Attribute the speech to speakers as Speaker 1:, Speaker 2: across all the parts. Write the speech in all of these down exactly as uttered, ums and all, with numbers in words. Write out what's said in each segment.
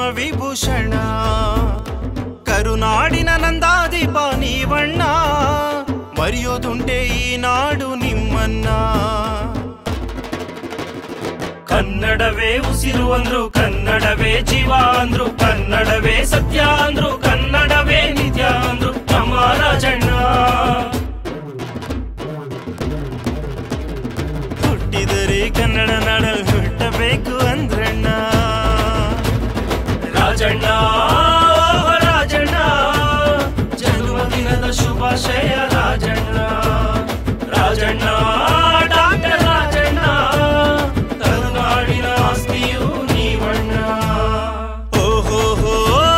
Speaker 1: ಪದ್ಮವಿಭೂಷಣ ಕರುನಾಡಿನ ನಂದಾದೀಪ ನೀವಣ್ಣ ಮರೆಯೋದುಂಟೆ ಈ ನಾಡು ನಿಮ್ಮನ್ನ ಕನ್ನಡವೇ ಉಸಿರು ಅಂದ್ರು ಕನ್ನಡವೇ ಜೀವ ಅಂದ್ರು ಕನ್ನಡವೇ ಸತ್ಯ ಅಂದ್ರು ಕನ್ನಡವೇ ನಿತ್ಯ ಅಂದ್ರು ನಮ್ಮ ರಾಜಣ್ಣ ಹುಟ್ಟಿದರೆ ಕನ್ನಡ ನಾಡಲ್ ಹುಟ್ಟಬೇಕು ಅಂದ್ರಣ್ಣ ರಾಜಣ್ಣ ರಾಜಣ್ಣ ಜನ್ಮದಿನದ ಶುಭಾಶಯ ರಾಜಣ್ಣ ರಾಜಣ್ಣ ಡಾಕ್ಟರ್ ರಾಜಣ್ಣ ಕರುನಾಡಿನ ಆಸ್ತಿಯು ನೀವಣ್ಣ ಓಹೋ ಹೋ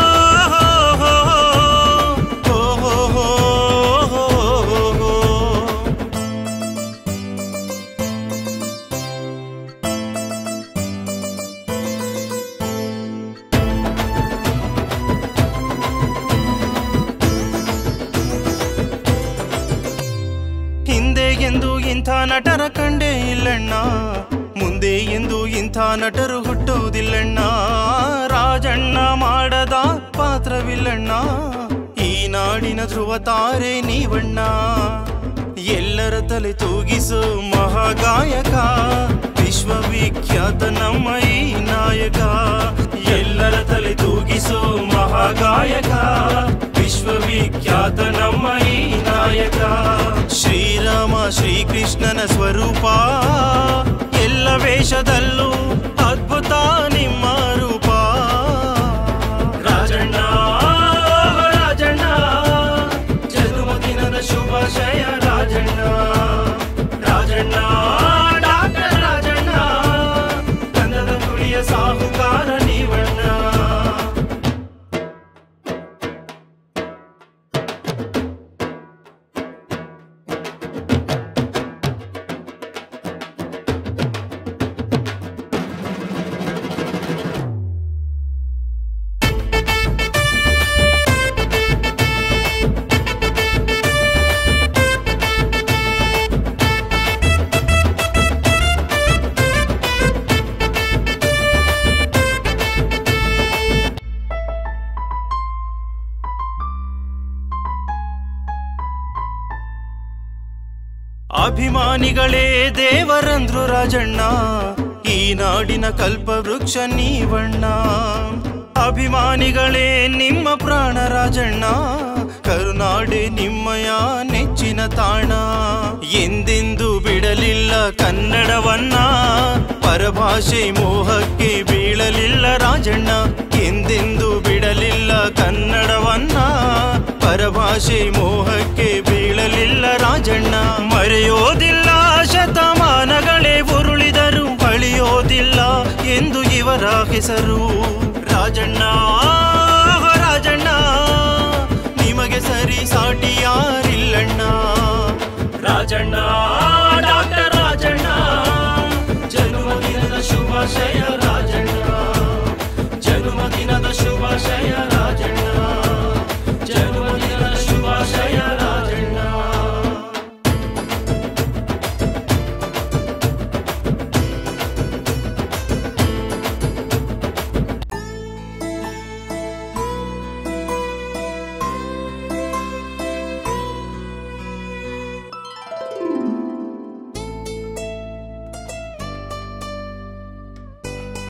Speaker 1: ಇಂಥ ನಟರ ಕಂಡೇ ಇಲ್ಲಣ್ಣ ಮುಂದೆ ಎಂದು ಇಂಥ ನಟರು ಹುಟ್ಟುವುದಿಲ್ಲಣ್ಣ ರಾಜಣ್ಣ ಮಾಡದ ಪಾತ್ರವಿಲ್ಲಣ್ಣ ಈ ನಾಡಿನ ಧ್ರುವ ತಾರೆ ನೀವಣ್ಣ ಎಲ್ಲರ ತಲೆ ತೂಗಿಸೋ ಮಹಾಗಾಯಕ ವಿಶ್ವವಿಖ್ಯಾತ ನಮ್ಮ ಈ ನಾಯಕ ಎಲ್ಲರ ತಲೆ ತೂಗಿಸೋ ಮಹಾಗಾಯಕ ವಿಶ್ವವಿಖ್ಯಾತ ನಮ್ಮ ಈ ನಾಯಕ ಶ್ರೀರಾಮ ಶ್ರೀಕೃಷ್ಣನ ಸ್ವರೂಪ ಎಲ್ಲ ವೇಷದಲ್ಲೂ ಅದ್ಭುತ ನಿಮ್ಮ ರೂಪ ರಾಜಣ್ಣ ರಾಜಣ್ಣ ಜನ್ಮದಿನದ ಶುಭಾಶಯ ರಾಜಣ್ಣ ರಾಜಣ್ಣ ಡಾಕ್ಟರ್ ರಾಜಣ್ಣ ಕನ್ನಡ ನುಡಿಯ ಸಾಹುಕಾರ ನೀವಣ್ಣ ಅಭಿಮಾನಿಗಳೇ ದೇವರಂದ್ರು ರಾಜಣ್ಣ ಈ ನಾಡಿನ ಕಲ್ಪವೃಕ್ಷ ನೀವಣ್ಣ ಅಭಿಮಾನಿಗಳೇ ನಿಮ್ಮ ಪ್ರಾಣ ರಾಜಣ್ಣ ಕರುನಾಡೆ ನಿಮ್ಮಯ ನೆಚ್ಚಿನ ತಾಣ ಎಂದೆಂದು ಬಿಡಲಿಲ್ಲ ಕನ್ನಡವನ್ನ ಪರಭಾಷೆ ಮೋಹಕ್ಕೆ ಬೀಳಲಿಲ್ಲ ರಾಜಣ್ಣ ಎಂದೆಂದು ಬಿಡಲಿಲ್ಲ ಕನ್ನಡವನ್ನ ಪರಭಾಷೆ ಮೋಹಕ್ಕೆ ಬೀಳಲಿಲ್ಲ ರಾಜಣ್ಣ ಮರೆಯೋದಿಲ್ಲ ಶತಮಾನಗಳೇ ಉರುಳಿದರು ಅಳಿಯೋದಿಲ್ಲ ಎಂದು ಇವರ ಹೆಸರು ರಾಜಣ್ಣ